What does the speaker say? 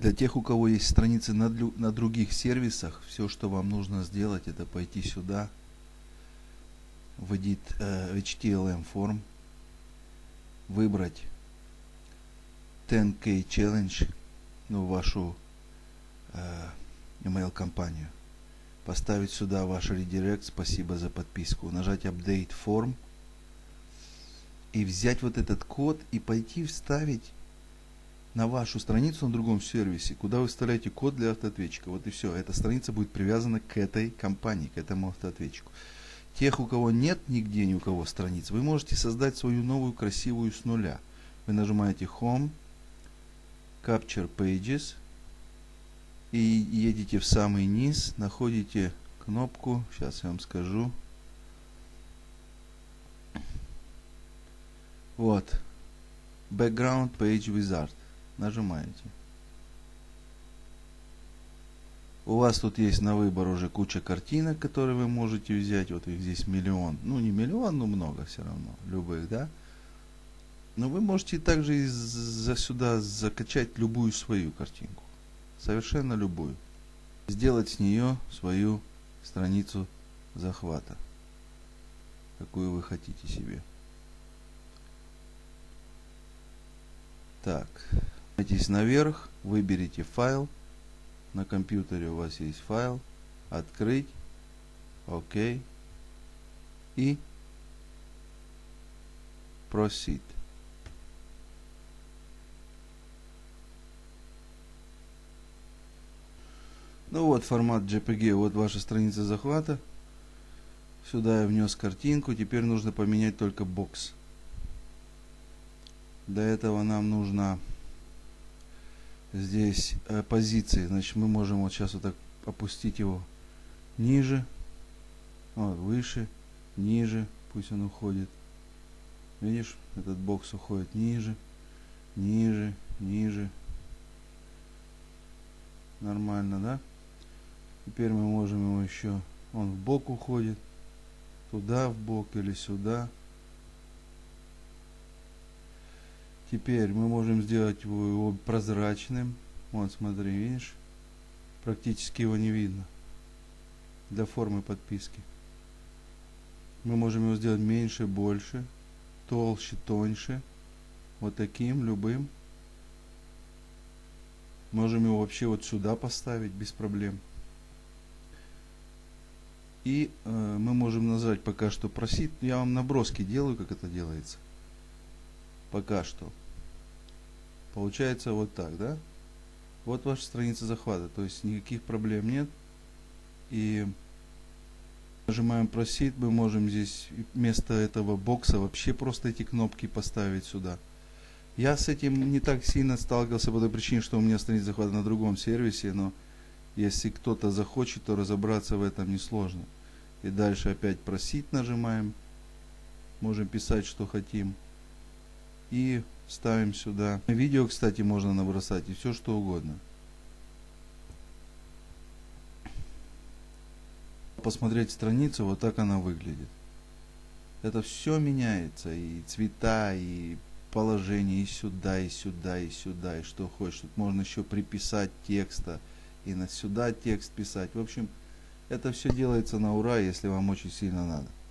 Для тех, у кого есть страницы на других сервисах, все, что вам нужно сделать, это пойти сюда, в Edit HTML Form, выбрать 10K Challenge, вашу email компанию, поставить сюда ваш редирект, спасибо за подписку, нажать Update Form и взять вот этот код и пойти вставить на вашу страницу на другом сервисе, куда вы вставляете код для автоответчика. Вот и все. Эта страница будет привязана к этой компании, к этому автоответчику. Тех, у кого нет нигде ни у кого страниц, вы можете создать свою новую красивую с нуля. Вы нажимаете Home, Capture Pages и едете в самый низ, находите кнопку, сейчас я вам скажу. Вот. Background Page Wizard. Нажимаете. У вас тут есть на выбор уже куча картинок, которые вы можете взять. Вот их здесь миллион. Ну, не миллион, но много все равно. Любых, да? Но вы можете также сюда закачать любую свою картинку. Совершенно любую. Сделать с нее свою страницу захвата. Какую вы хотите себе. Так. Поднимитесь наверх, выберите файл. На компьютере у вас есть файл. Открыть. ОК. И Proceed. Ну вот формат JPG, вот ваша страница захвата. Сюда я внес картинку. Теперь нужно поменять только бокс. Для этого нам нужно здесь позиции. Значит, мы можем вот сейчас вот так опустить его ниже. Вот, выше, ниже. Пусть он уходит. Видишь, этот бокс уходит ниже, ниже, ниже. Нормально, да? Теперь мы можем его еще, он в бок уходит, туда в бок или сюда. Теперь мы можем сделать его прозрачным. Вот, смотри, видишь? Практически его не видно. Для формы подписки. Мы можем его сделать меньше, больше, толще, тоньше. Вот таким, любым. Можем его вообще вот сюда поставить без проблем. И мы можем назвать пока что просить. Я вам наброски делаю, как это делается. Пока что. Получается вот так, да? Вот ваша страница захвата. То есть никаких проблем нет. И нажимаем Proceed. Мы можем здесь вместо этого бокса вообще просто эти кнопки поставить сюда. Я с этим не так сильно сталкивался по той причине, что у меня страница захвата на другом сервисе. Но если кто-то захочет, то разобраться в этом несложно. И дальше опять Proceed нажимаем. Можем писать, что хотим. И ставим сюда. Видео, кстати, можно набросать и все что угодно. Посмотреть страницу, вот так она выглядит. Это все меняется. И цвета, и положение, и сюда, и сюда, и сюда, и что хочешь. Тут можно еще приписать текста. И на сюда текст писать. В общем, это все делается на ура, если вам очень сильно надо.